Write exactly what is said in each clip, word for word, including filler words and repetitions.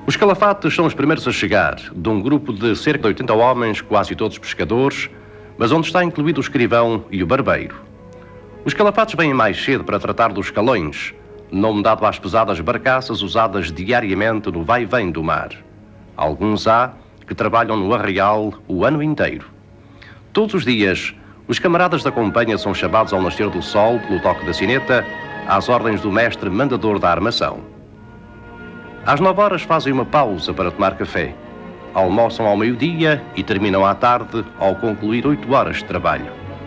Os calafates são os primeiros a chegar, de um grupo de cerca de oitenta homens, quase todos pescadores, mas onde está incluído o escrivão e o barbeiro. Os calafates vêm mais cedo para tratar dos calões, nome dado às pesadas barcaças usadas diariamente no vai e vem do mar. Alguns há que trabalham no arraial o ano inteiro. Todos os dias, os camaradas da companhia são chamados ao nascer do sol, pelo toque da sineta, às ordens do mestre mandador da armação. Às nove horas fazem uma pausa para tomar café. Almoçam ao meio-dia e terminam à tarde ao concluir oito horas de trabalho.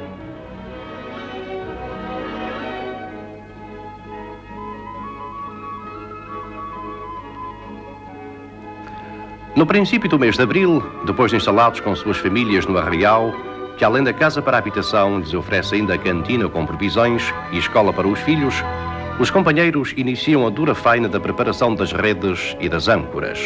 No princípio do mês de abril, depois de instalados com suas famílias no arraial, que além da casa para a habitação lhes oferece ainda a cantina com provisões e escola para os filhos, os companheiros iniciam a dura faina da preparação das redes e das âncoras.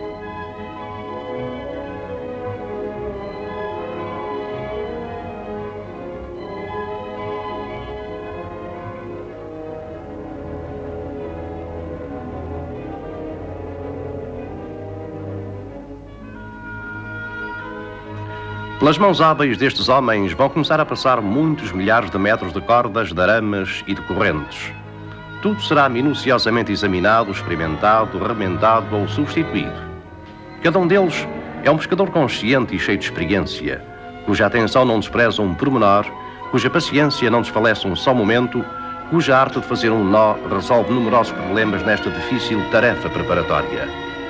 Pelas mãos hábeis destes homens vão começar a passar muitos milhares de metros de cordas, de arames e de correntes. Tudo será minuciosamente examinado, experimentado, remendado ou substituído. Cada um deles é um pescador consciente e cheio de experiência, cuja atenção não despreza um pormenor, cuja paciência não desfalece um só momento, cuja arte de fazer um nó resolve numerosos problemas nesta difícil tarefa preparatória.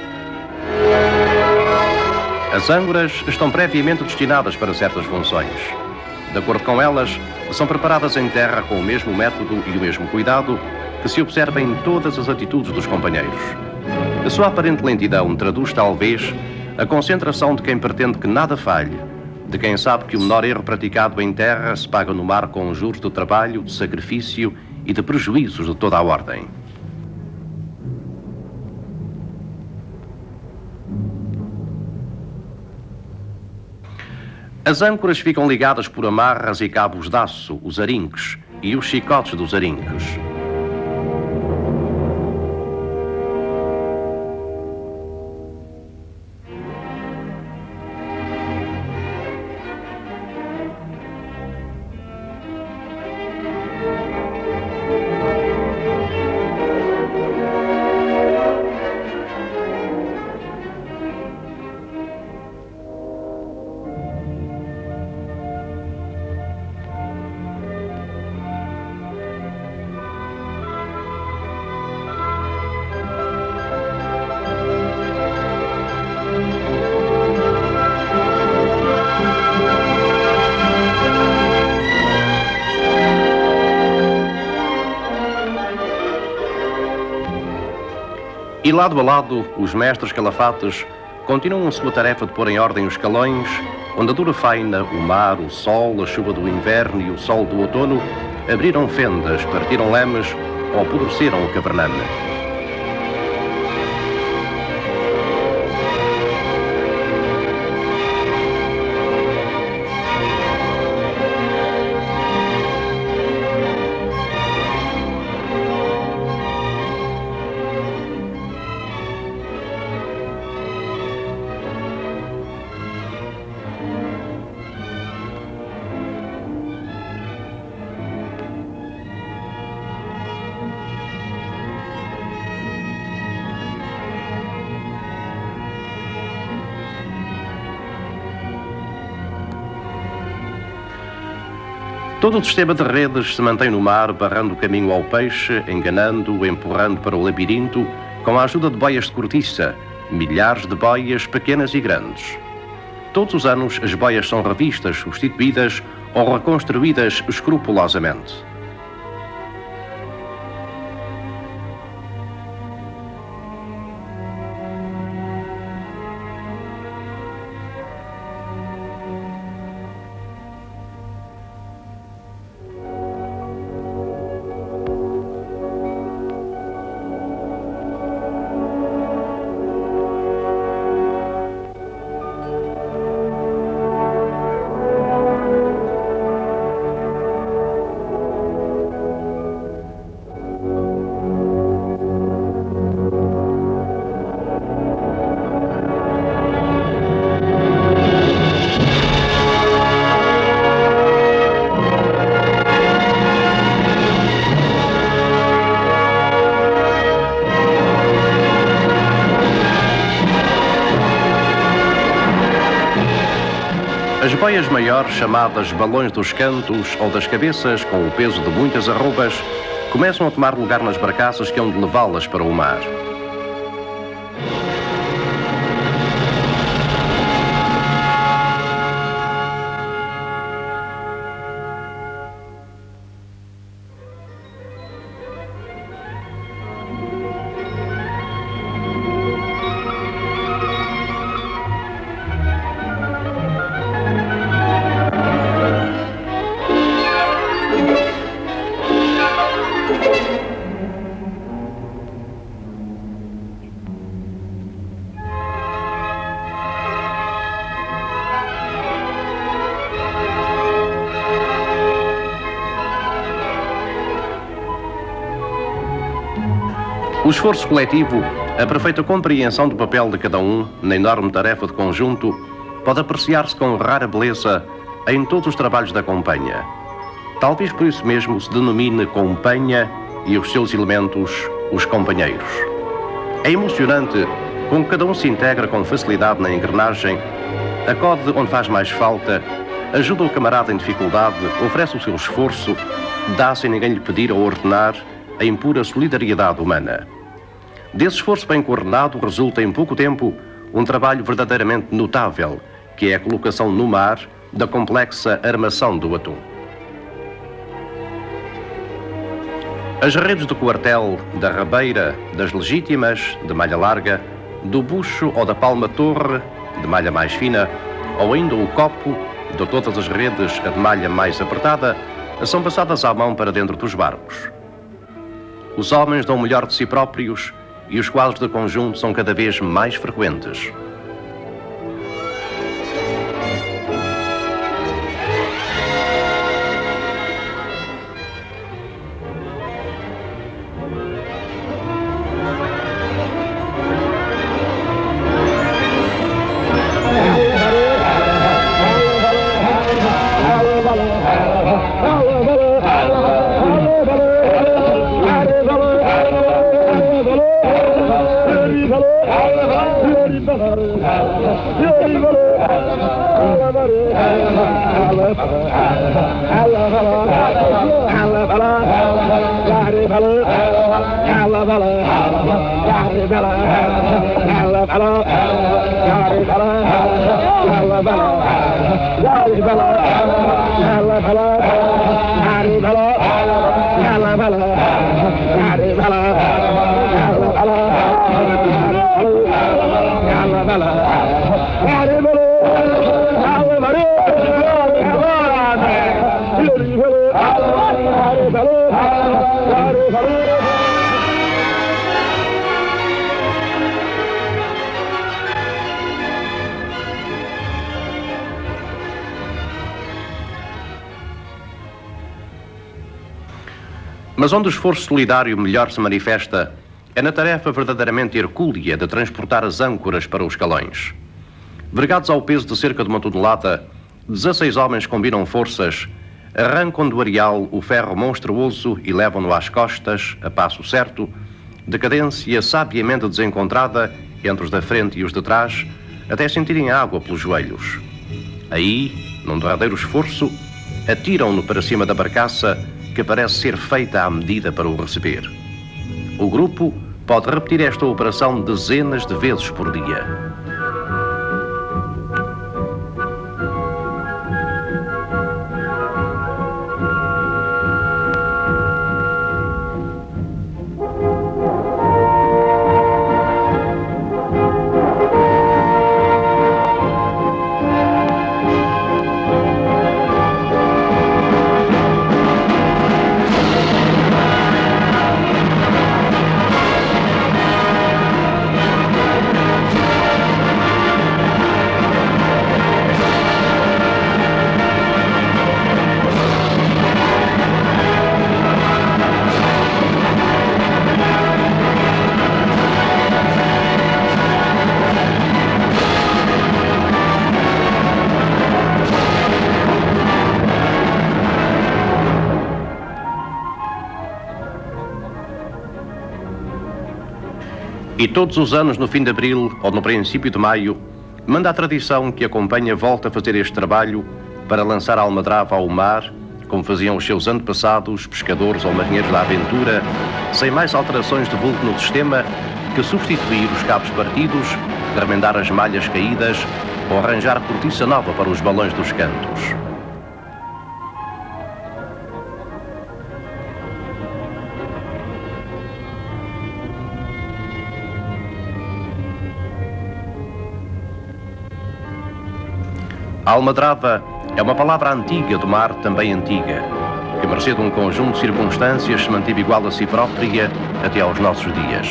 As âncoras estão previamente destinadas para certas funções. De acordo com elas, são preparadas em terra com o mesmo método e o mesmo cuidado que se observa em todas as atitudes dos companheiros. A sua aparente lentidão traduz, talvez, a concentração de quem pretende que nada falhe, de quem sabe que o menor erro praticado em terra se paga no mar com juros de trabalho, de sacrifício e de prejuízos de toda a ordem. As âncoras ficam ligadas por amarras e cabos de aço, os arinques, e os chicotes dos arinques. E lado a lado, os mestres calafates continuam a sua tarefa de pôr em ordem os calões, onde a dura faina, o mar, o sol, a chuva do inverno e o sol do outono abriram fendas, partiram lemes ou apodreceram o cavername. Todo o sistema de redes se mantém no mar, barrando o caminho ao peixe, enganando-o, empurrando para o labirinto, com a ajuda de boias de cortiça, milhares de boias pequenas e grandes. Todos os anos as boias são revistas, substituídas ou reconstruídas escrupulosamente. boias maiores, chamadas balões dos cantos ou das cabeças, com o peso de muitas arrobas, começam a tomar lugar nas barcaças que hão de levá-las para o mar. O esforço coletivo, a perfeita compreensão do papel de cada um na enorme tarefa de conjunto, pode apreciar-se com rara beleza em todos os trabalhos da companhia. Talvez por isso mesmo se denomine companhia e os seus elementos os companheiros. É emocionante como cada um se integra com facilidade na engrenagem, acode onde faz mais falta, ajuda o camarada em dificuldade, oferece o seu esforço, dá sem ninguém lhe pedir ou ordenar, em pura solidariedade humana. Desse esforço bem coordenado resulta em pouco tempo um trabalho verdadeiramente notável, que é a colocação no mar da complexa armação do atum. As redes do quartel, da rabeira, das legítimas, de malha larga, do bucho ou da palma-torre, de malha mais fina, ou ainda o copo, de todas as redes, a de malha mais apertada, são passadas à mão para dentro dos barcos. Os homens dão o melhor de si próprios e os quadros de conjunto são cada vez mais frequentes. Mas onde o esforço solidário melhor se manifesta é na tarefa verdadeiramente hercúlea de transportar as âncoras para os calões. Vergados ao peso de cerca de uma tonelada, dezesseis homens combinam forças, arrancam do areal o ferro monstruoso e levam-no às costas, a passo certo, de cadência sabiamente desencontrada entre os da frente e os de trás, até sentirem água pelos joelhos. Aí, num derradeiro esforço, atiram-no para cima da barcaça, que parece ser feita à medida para o receber. O grupo pode repetir esta operação dezenas de vezes por dia. E todos os anos, no fim de abril ou no princípio de maio, Manda a tradição que acompanha volta a fazer este trabalho para lançar a almadrava ao mar, como faziam os seus antepassados, pescadores ou marinheiros da aventura, sem mais alterações de vulto no sistema que substituir os cabos partidos, remendar as malhas caídas ou arranjar cortiça nova para os balões dos cantos. A almadrava é uma palavra antiga do mar, também antiga, que, mercê de um conjunto de circunstâncias, se manteve igual a si própria até aos nossos dias.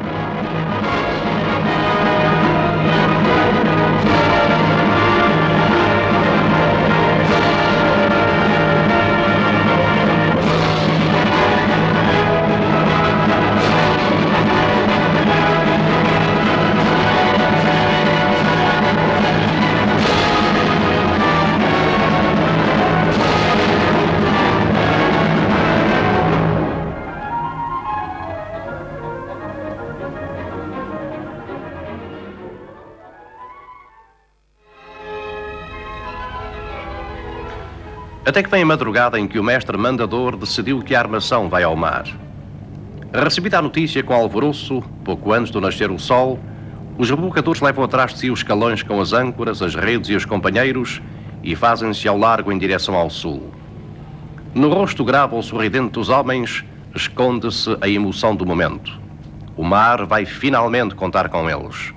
Até que vem a madrugada em que o mestre mandador decidiu que a armação vai ao mar. Recebida a notícia com alvoroço, pouco antes do nascer do sol, os rebocadores levam atrás de si os calões com as âncoras, as redes e os companheiros e fazem-se ao largo em direção ao sul. No rosto grave ou sorridente dos homens esconde-se a emoção do momento. O mar vai finalmente contar com eles.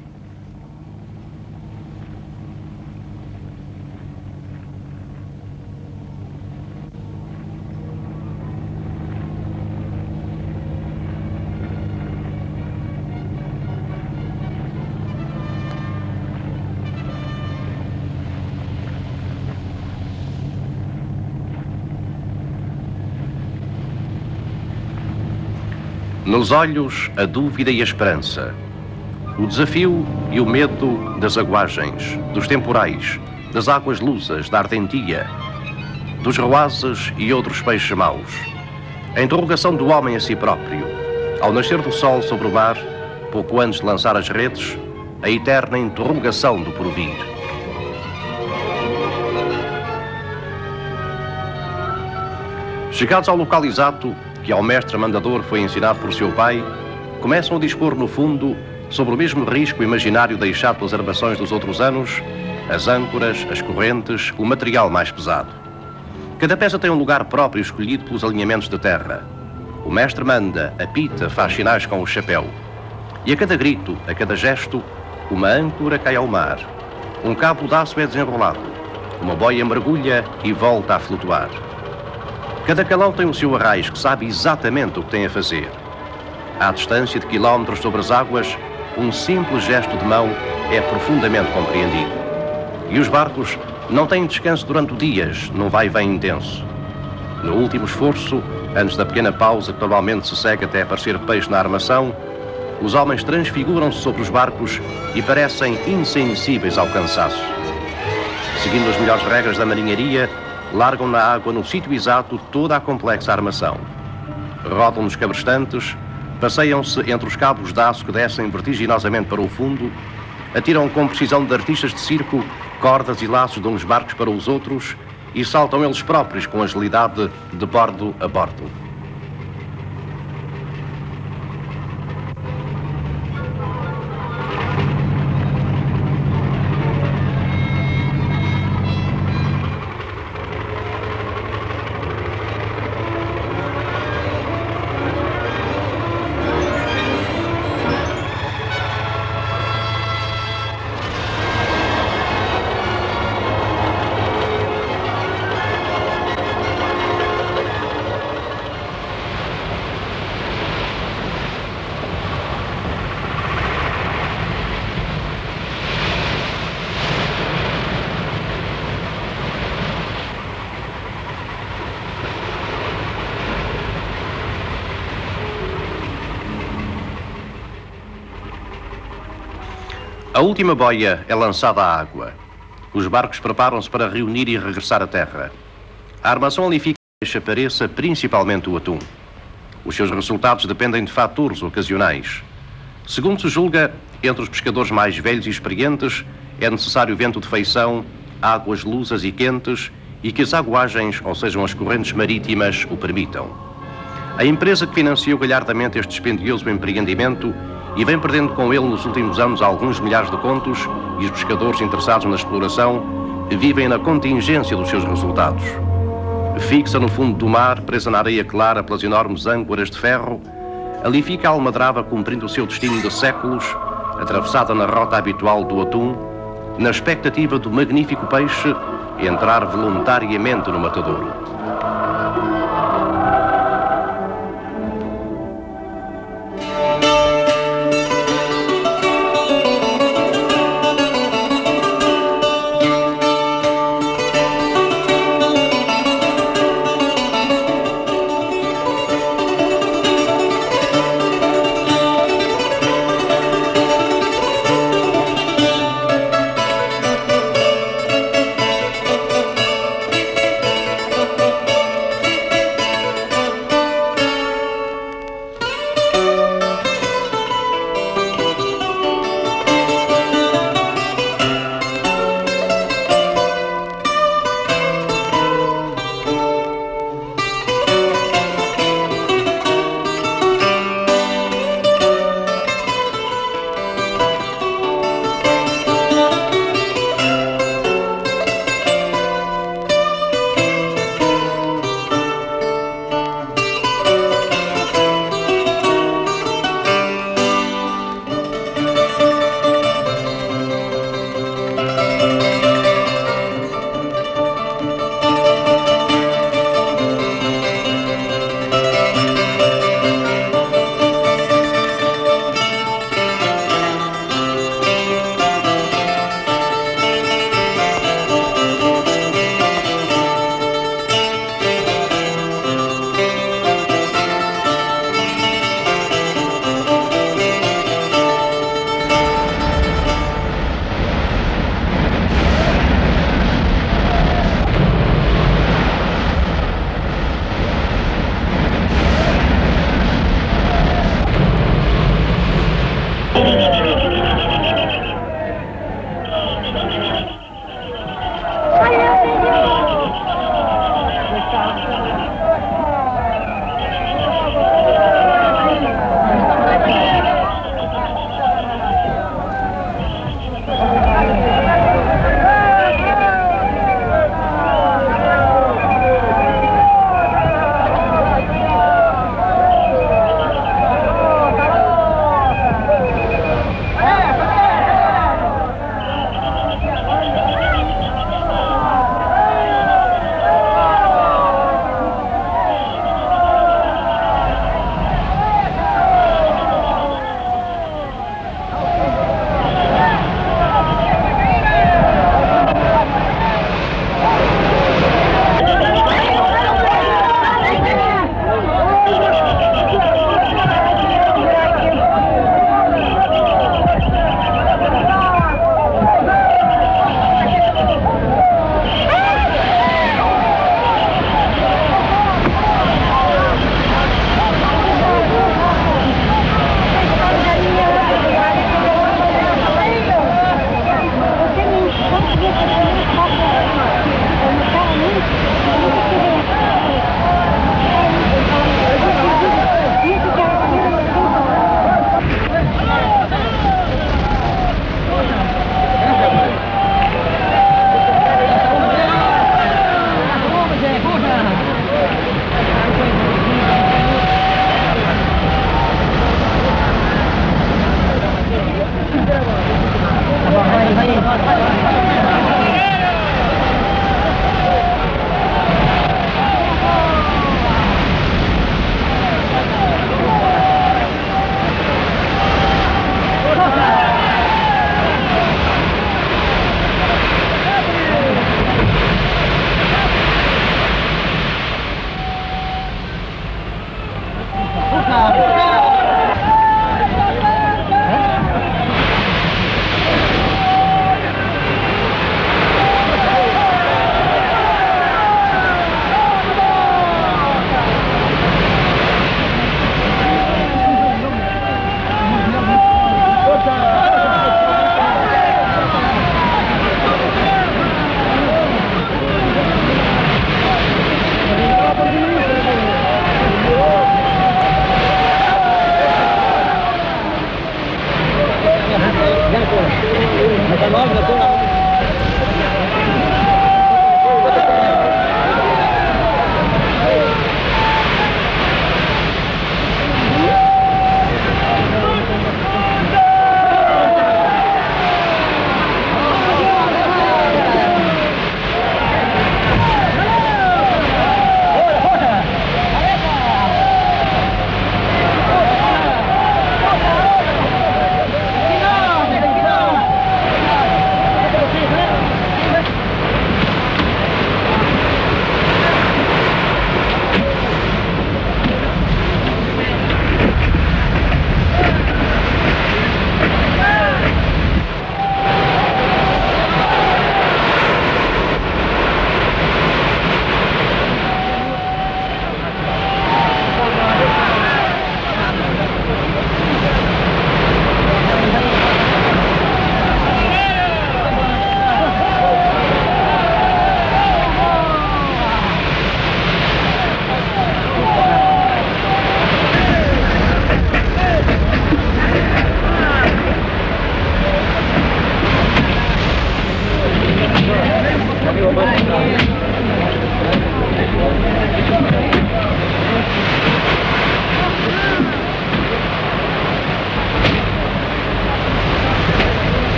Nos olhos, a dúvida e a esperança. O desafio e o medo das aguagens, dos temporais, das águas lusas, da ardentia, dos roazes e outros peixes maus. A interrogação do homem a si próprio. Ao nascer do sol sobre o mar, pouco antes de lançar as redes, a eterna interrogação do porvir. Chegados ao local exato, que ao mestre mandador foi ensinado por seu pai, começam a dispor no fundo sobre o mesmo risco imaginário deixado pelas armações dos outros anos, as âncoras, as correntes, o material mais pesado. Cada peça tem um lugar próprio escolhido pelos alinhamentos de terra. O mestre manda, apita, faz sinais com o chapéu. E a cada grito, a cada gesto, uma âncora cai ao mar. Um cabo de aço é desenrolado. Uma boia mergulha e volta a flutuar. Cada calão tem o seu arraiz que sabe exatamente o que tem a fazer. À distância de quilómetros sobre as águas, um simples gesto de mão é profundamente compreendido. E os barcos não têm descanso durante dias, num vai-vem intenso. No último esforço, antes da pequena pausa que normalmente se segue até aparecer peixe na armação, os homens transfiguram-se sobre os barcos e parecem insensíveis ao cansaço. Seguindo as melhores regras da marinharia, largam na água no sítio exato toda a complexa armação. Rodam nos cabrestantes, passeiam-se entre os cabos de aço que descem vertiginosamente para o fundo, atiram com precisão de artistas de circo cordas e laços de uns barcos para os outros e saltam eles próprios com agilidade de bordo a bordo. A última boia é lançada à água. Os barcos preparam-se para reunir e regressar à terra. A armação ali fica e apareça principalmente o atum. Os seus resultados dependem de fatores ocasionais. Segundo se julga, entre os pescadores mais velhos e experientes, é necessário vento de feição, águas lusas e quentes e que as aguagens, ou sejam as correntes marítimas, o permitam. A empresa que financiou galhardamente este dispendioso empreendimento e vem perdendo com ele nos últimos anos alguns milhares de contos, e os pescadores interessados na exploração vivem na contingência dos seus resultados. Fixa no fundo do mar, presa na areia clara pelas enormes âncoras de ferro, ali fica a almadrava cumprindo o seu destino de séculos, atravessada na rota habitual do atum, na expectativa do magnífico peixe entrar voluntariamente no matadouro.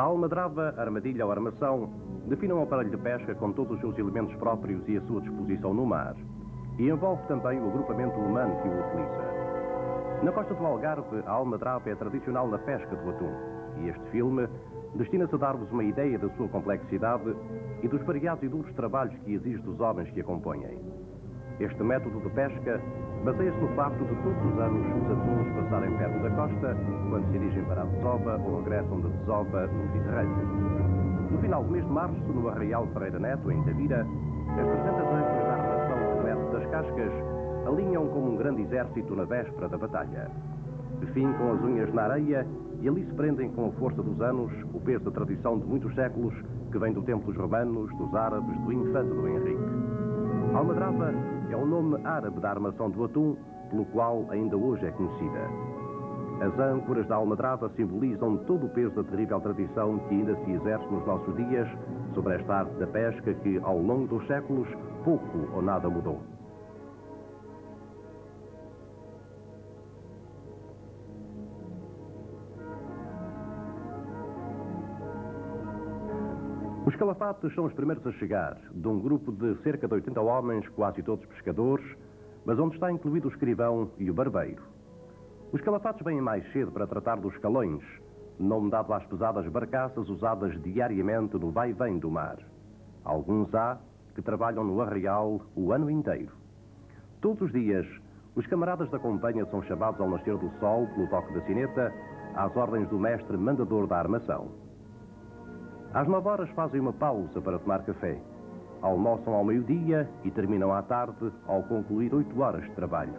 A almadrava, armadilha ou armação define um aparelho de pesca com todos os seus elementos próprios e a sua disposição no mar, e envolve também o agrupamento humano que o utiliza. Na costa do Algarve, a almadrava é tradicional na pesca do atum, e este filme destina-se a dar-vos uma ideia da sua complexidade e dos variados e duros trabalhos que exige dos homens que a compõem. Este método de pesca baseia-se no facto de todos os anos os atuns passarem perto da costa quando se dirigem para a desova ou regressam de desova no Mediterrâneo. No final do mês de março, no Arraial Ferreira Neto, em Tavira, as trezentas âncoras da armação do método das cascas alinham como um grande exército na véspera da batalha. Fincam as unhas na areia e ali se prendem com a força dos anos o peso da tradição de muitos séculos que vem do tempo dos romanos, dos árabes, do infante do Henrique. Almadrava é o nome árabe da armação do atum, pelo qual ainda hoje é conhecida. As âncoras da almadrava simbolizam todo o peso da terrível tradição que ainda se exerce nos nossos dias sobre esta arte da pesca que, ao longo dos séculos, pouco ou nada mudou. Os calafates são os primeiros a chegar, de um grupo de cerca de oitenta homens, quase todos pescadores, mas onde está incluído o escrivão e o barbeiro. Os calafates vêm mais cedo para tratar dos calões, nome dado às pesadas barcaças usadas diariamente no vai e vem do mar. Alguns há que trabalham no arraial o ano inteiro. Todos os dias, os camaradas da companhia são chamados ao nascer do sol pelo toque da sineta, às ordens do mestre mandador da armação. Às nove horas fazem uma pausa para tomar café. Almoçam ao meio-dia e terminam à tarde ao concluir oito horas de trabalho.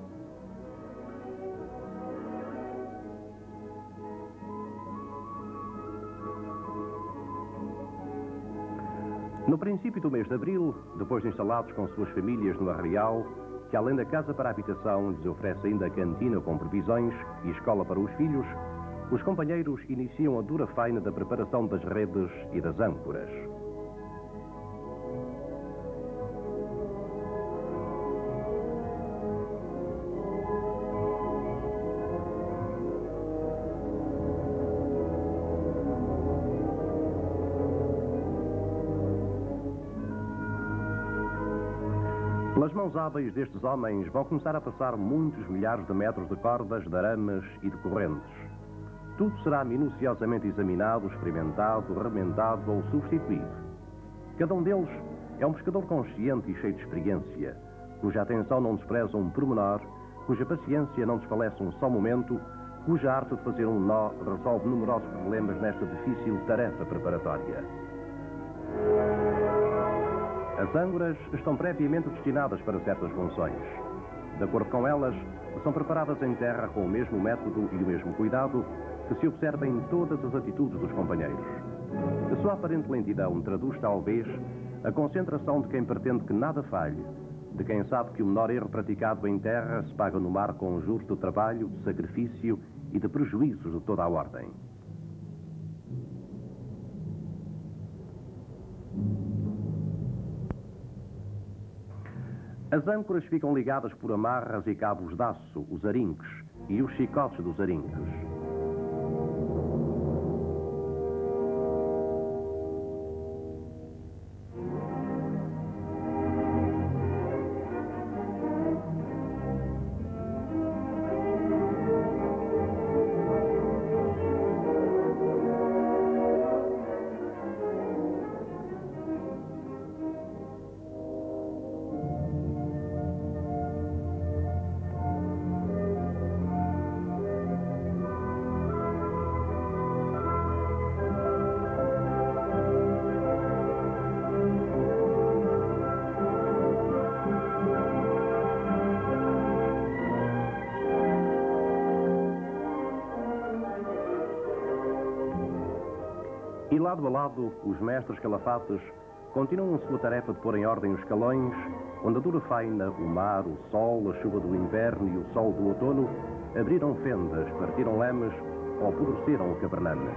No princípio do mês de abril, depois de instalados com suas famílias no arraial, que além da casa para a habitação lhes oferece ainda cantina com provisões e escola para os filhos, os companheiros iniciam a dura faina da preparação das redes e das âncoras. Pelas mãos hábeis destes homens vão começar a passar muitos milhares de metros de cordas, de arames e de correntes. Tudo será minuciosamente examinado, experimentado, remendado ou substituído. Cada um deles é um pescador consciente e cheio de experiência, cuja atenção não despreza um pormenor, cuja paciência não desfalece um só momento, cuja arte de fazer um nó resolve numerosos problemas nesta difícil tarefa preparatória. As âncoras estão previamente destinadas para certas funções. De acordo com elas, são preparadas em terra com o mesmo método e o mesmo cuidado que se observa em todas as atitudes dos companheiros. A sua aparente lentidão traduz talvez a concentração de quem pretende que nada falhe, de quem sabe que o menor erro praticado em terra se paga no mar com juros de trabalho, de sacrifício e de prejuízos de toda a ordem. As âncoras ficam ligadas por amarras e cabos de aço, os arinques, e os chicotes dos arinques. E lado a lado, os mestres calafates continuam sua tarefa de pôr em ordem os calões, onde a dura faina, o mar, o sol, a chuva do inverno e o sol do outono abriram fendas, partiram lemes ou apodreceram o cabername.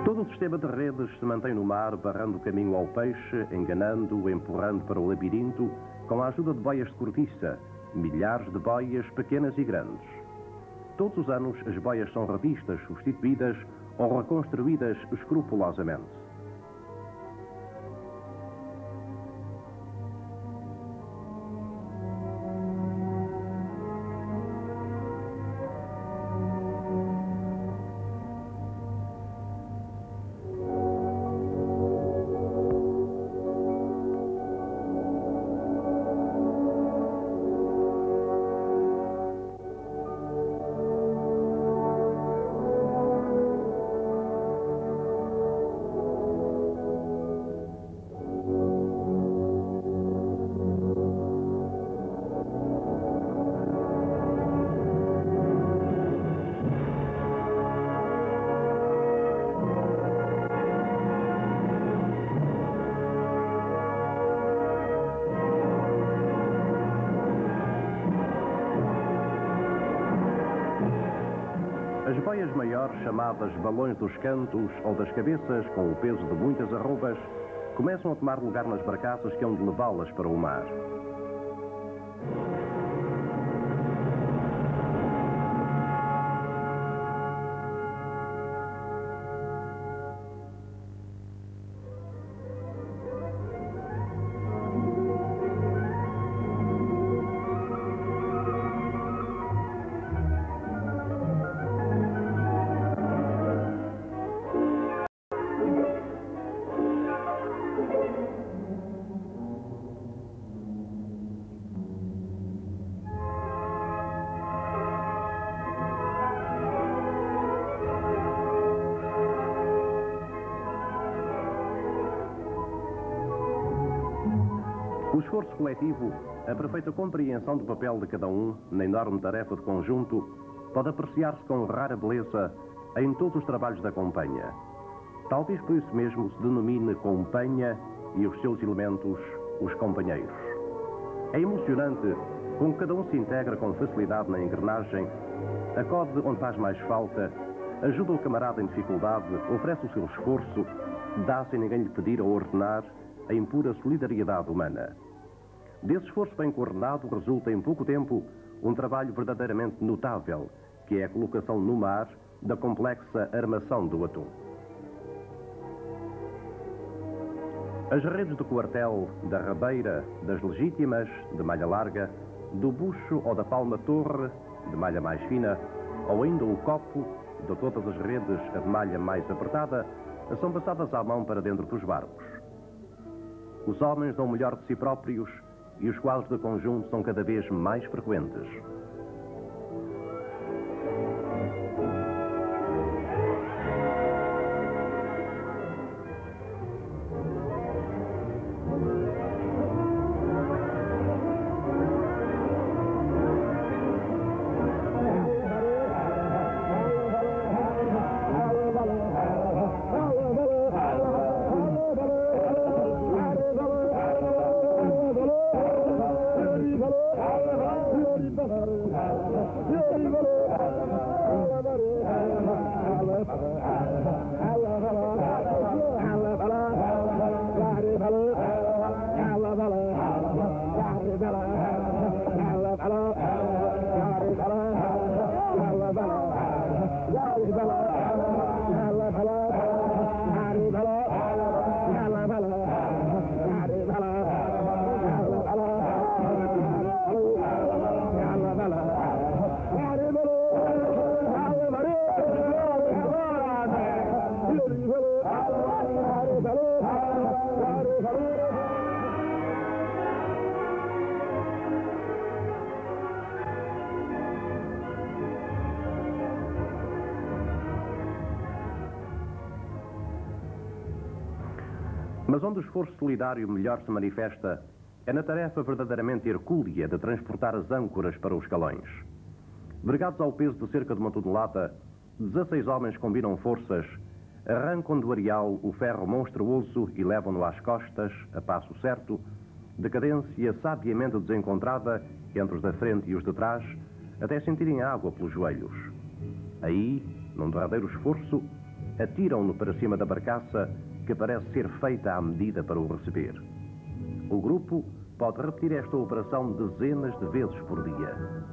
Todo o sistema de redes se mantém no mar, barrando o caminho ao peixe, enganando-o, empurrando para o labirinto, com a ajuda de boias de cortiça, milhares de boias pequenas e grandes. Todos os anos as boias são revistas, substituídas ou reconstruídas escrupulosamente. As boias maiores, chamadas balões dos cantos ou das cabeças, com o peso de muitas arrobas, começam a tomar lugar nas barcaças que hão de levá-las para o mar. O esforço coletivo, a perfeita compreensão do papel de cada um na enorme tarefa de conjunto, pode apreciar-se com rara beleza em todos os trabalhos da companhia. Talvez por isso mesmo se denomine companhia e os seus elementos os companheiros. É emocionante como cada um se integra com facilidade na engrenagem, acode onde faz mais falta, ajuda o camarada em dificuldade, oferece o seu esforço, dá sem ninguém lhe pedir ou ordenar a impura solidariedade humana. Desse esforço bem coordenado resulta em pouco tempo um trabalho verdadeiramente notável, que é a colocação no mar da complexa armação do atum. As redes do quartel, da rabeira, das legítimas, de malha larga, do bucho ou da palma-torre, de malha mais fina, ou ainda o copo, de todas as redes, a de malha mais apertada, são passadas à mão para dentro dos barcos. Os homens dão o melhor de si próprios e os quadros de conjunto são cada vez mais frequentes. Mas onde o esforço solidário melhor se manifesta é na tarefa verdadeiramente hercúlea de transportar as âncoras para os calões. Vergados ao peso de cerca de uma tonelada, dezesseis homens combinam forças, arrancam do areal o ferro monstruoso e levam-no às costas, a passo certo, de cadência sabiamente desencontrada entre os da frente e os de trás, até sentirem água pelos joelhos. Aí, num derradeiro esforço, atiram-no para cima da barcaça, que parece ser feita à medida para o receber. O grupo pode repetir esta operação dezenas de vezes por dia.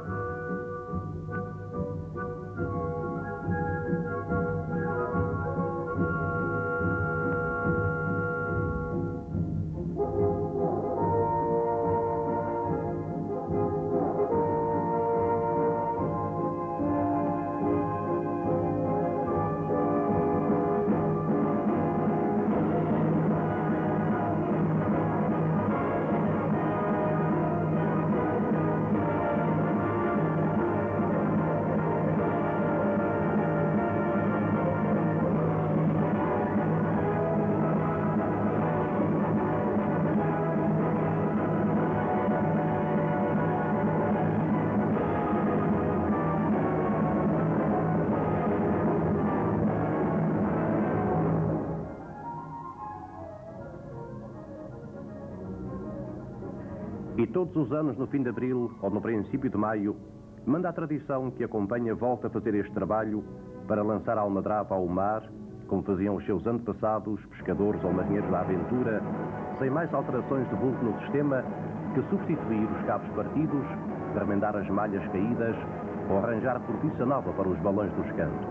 E todos os anos, no fim de abril ou no princípio de maio, manda a tradição que a companhia volta a fazer este trabalho para lançar a almadrava ao mar, como faziam os seus antepassados, pescadores ou marinheiros da aventura, sem mais alterações de vulto no sistema que substituir os cabos partidos, remendar as malhas caídas ou arranjar cortiça nova para os balões dos cantos.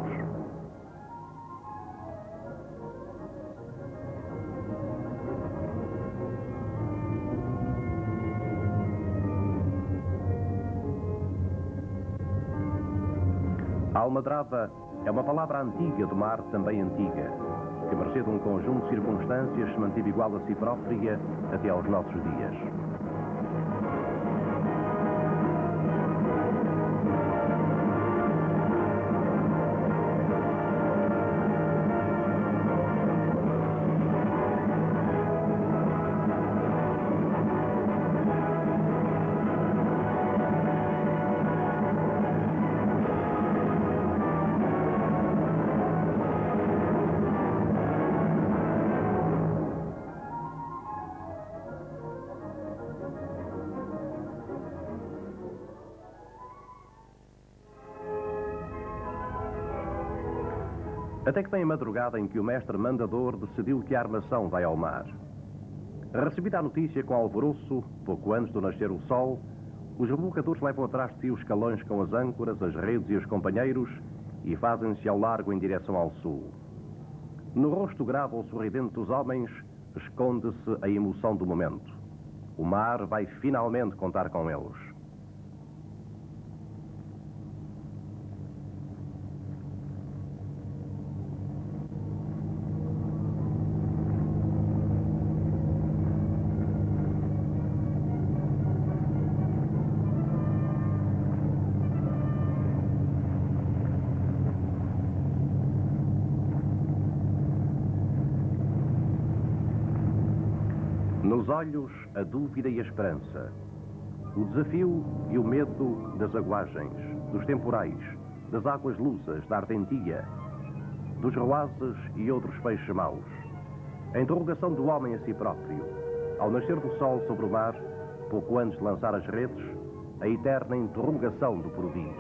A almadrava é uma palavra antiga do mar também antiga, que mercê de um conjunto de circunstâncias se manteve igual a si própria até aos nossos dias. Até que vem a madrugada em que o mestre mandador decidiu que a armação vai ao mar. Recebida a notícia com alvoroço, pouco antes do nascer do sol, os rebocadores levam atrás de si os calões com as âncoras, as redes e os companheiros e fazem-se ao largo em direção ao sul. No rosto grave ou sorridente dos homens esconde-se a emoção do momento. O mar vai finalmente contar com eles. Nos olhos, a dúvida e a esperança. O desafio e o medo das aguagens, dos temporais, das águas lusas, da ardentia, dos roazes e outros peixes maus. A interrogação do homem a si próprio. Ao nascer do sol sobre o mar, pouco antes de lançar as redes, a eterna interrogação do porvir.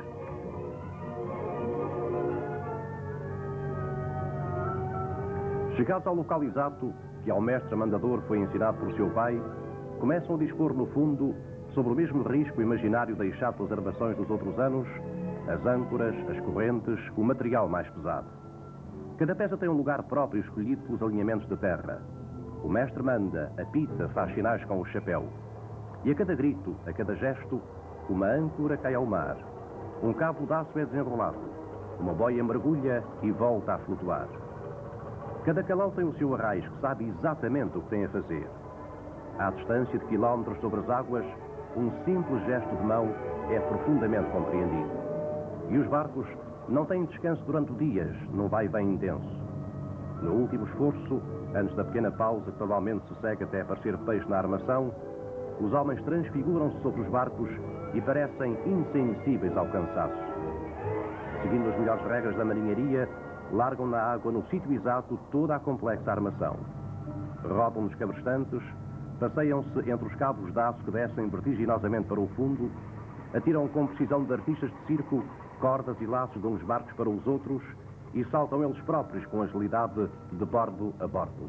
Chegados ao local exato, que ao mestre mandador foi ensinado por seu pai, começam a dispor no fundo sobre o mesmo risco imaginário deixado pelas armações dos outros anos, as âncoras, as correntes, o material mais pesado. Cada peça tem um lugar próprio escolhido pelos alinhamentos de terra. O mestre manda, apita, faz sinais com o chapéu. E a cada grito, a cada gesto, uma âncora cai ao mar. Um cabo de aço é desenrolado. Uma boia mergulha e volta a flutuar. Cada calão tem o seu arraiz, que sabe exatamente o que tem a fazer. À distância de quilómetros sobre as águas, um simples gesto de mão é profundamente compreendido. E os barcos não têm descanso durante dias, num vai-vem intenso. No último esforço, antes da pequena pausa que normalmente se segue até aparecer peixe na armação, os homens transfiguram-se sobre os barcos e parecem insensíveis ao cansaço. Seguindo as melhores regras da marinharia, largam na água no sítio exato toda a complexa armação. Rodam nos cabrestantes, passeiam-se entre os cabos de aço que descem vertiginosamente para o fundo, atiram com precisão de artistas de circo cordas e laços de uns barcos para os outros e saltam eles próprios com agilidade de bordo a bordo.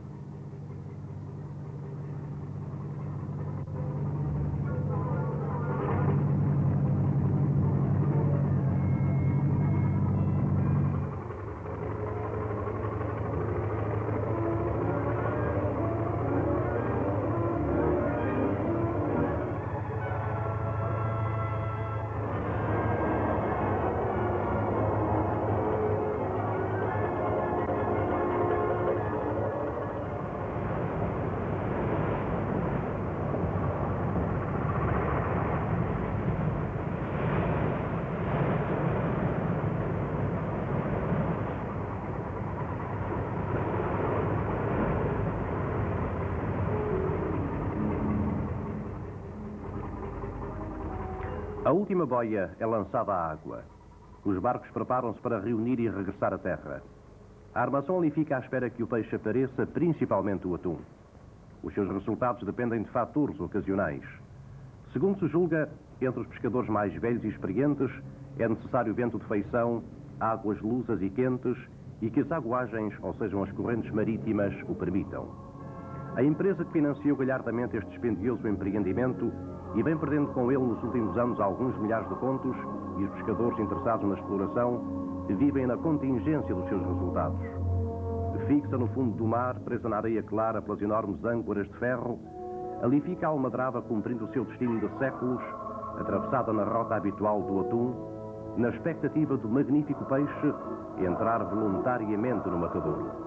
A última boia é lançada à água. Os barcos preparam-se para reunir e regressar à terra. A armação ali fica à espera que o peixe apareça, principalmente o atum. Os seus resultados dependem de fatores ocasionais. Segundo se julga, entre os pescadores mais velhos e experientes, é necessário vento de feição, águas lusas e quentes e que as aguagens, ou sejam as correntes marítimas, o permitam. A empresa que financiou galhardamente este dispendioso empreendimento e vem perdendo com ele nos últimos anos alguns milhares de contos, e os pescadores interessados na exploração vivem na contingência dos seus resultados. Fixa no fundo do mar, presa na areia clara pelas enormes âncoras de ferro, ali fica a almadrava cumprindo o seu destino de séculos, atravessada na rota habitual do atum, na expectativa do magnífico peixe entrar voluntariamente no matadouro.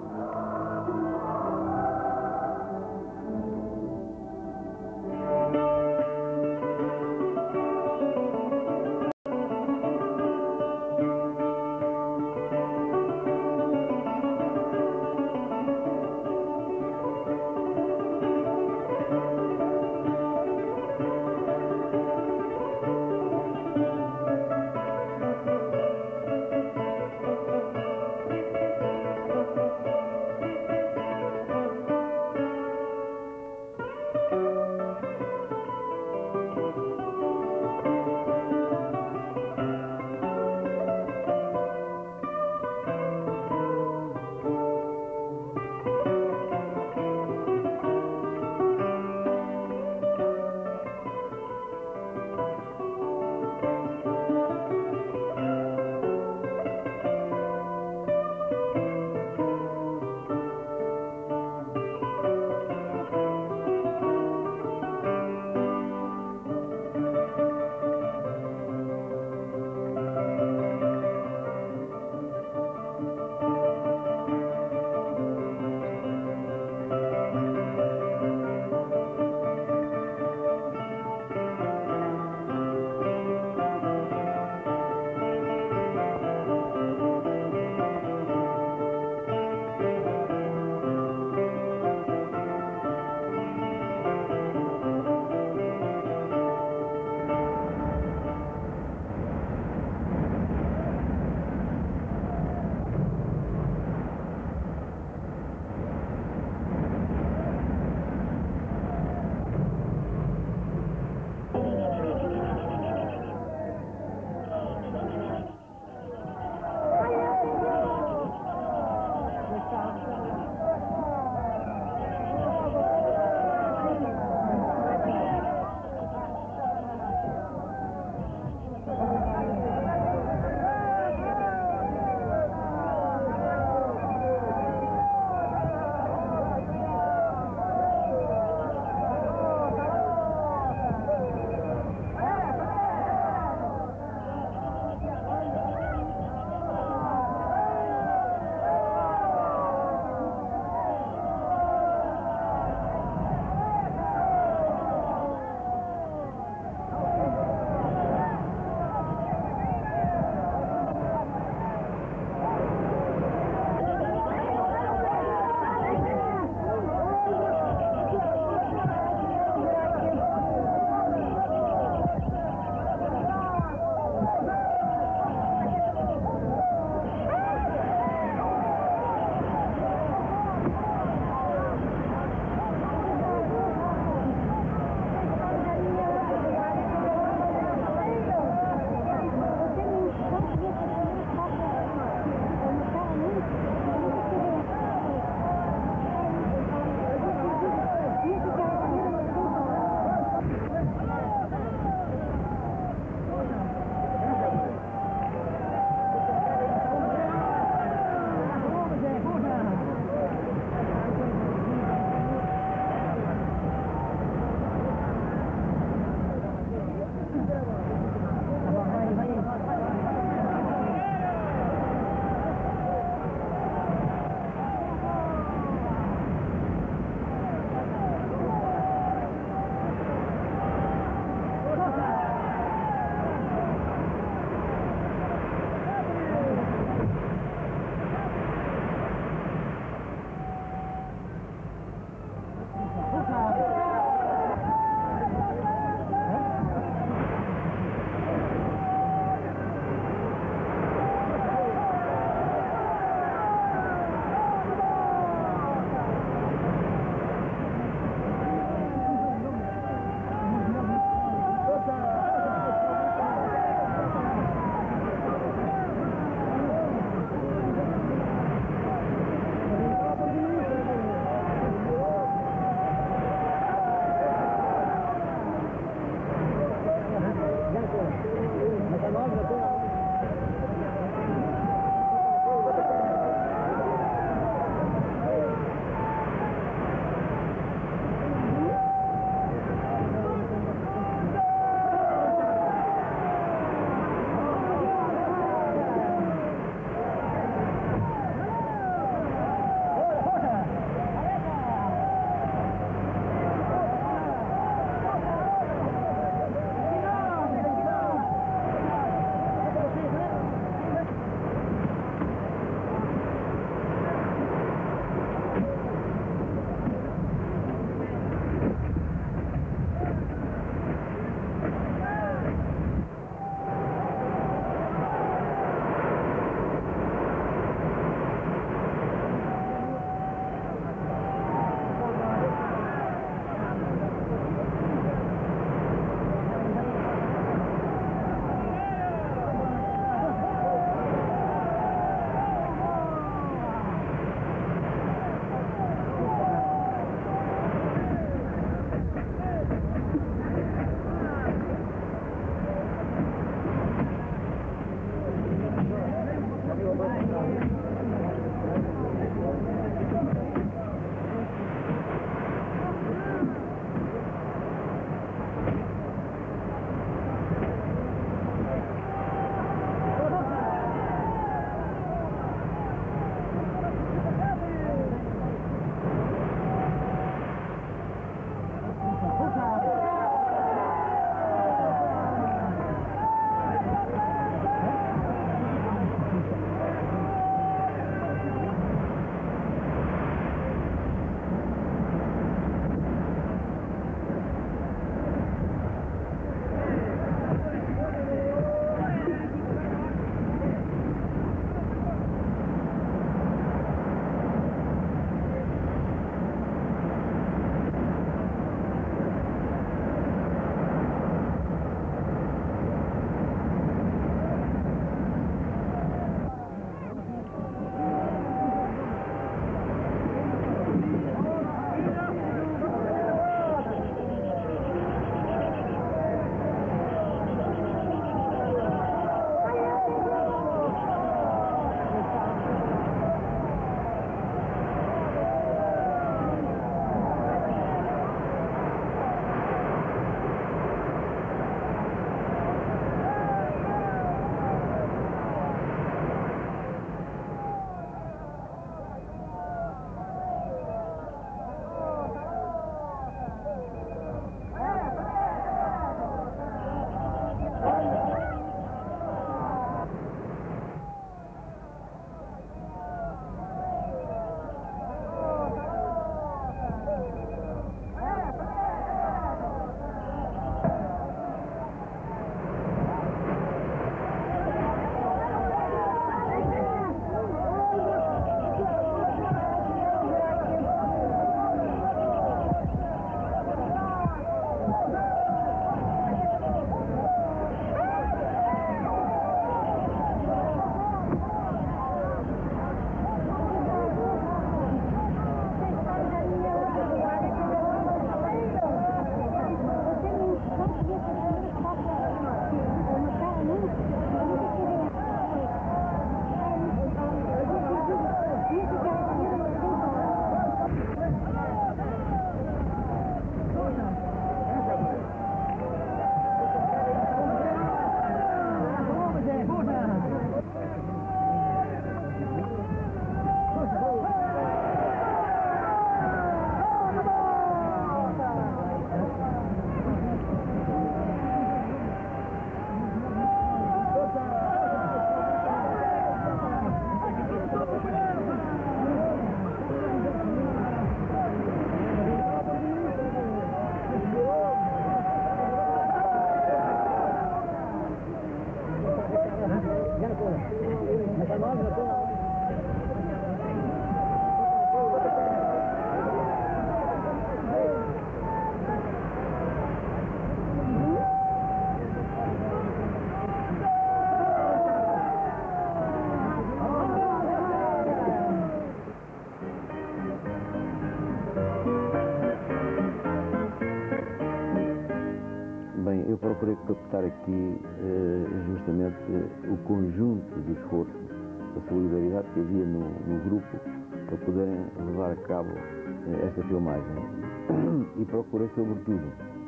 procurei captar aqui eh, justamente o conjunto do esforço, da solidariedade que havia no, no grupo para poderem levar a cabo eh, esta filmagem. E procurei, sobretudo,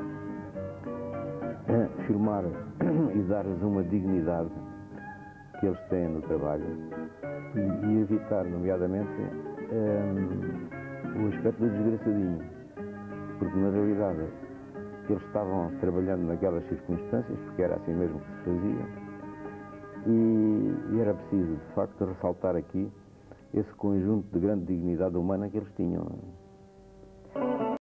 eh, filmar e dar-lhes uma dignidade que eles têm no trabalho e, e evitar, nomeadamente, eh, o aspecto do desgraçadinho, porque na realidade eles estavam trabalhando naquelas circunstâncias, porque era assim mesmo que se fazia, e, e era preciso, de facto, ressaltar aqui esse conjunto de grande dignidade humana que eles tinham.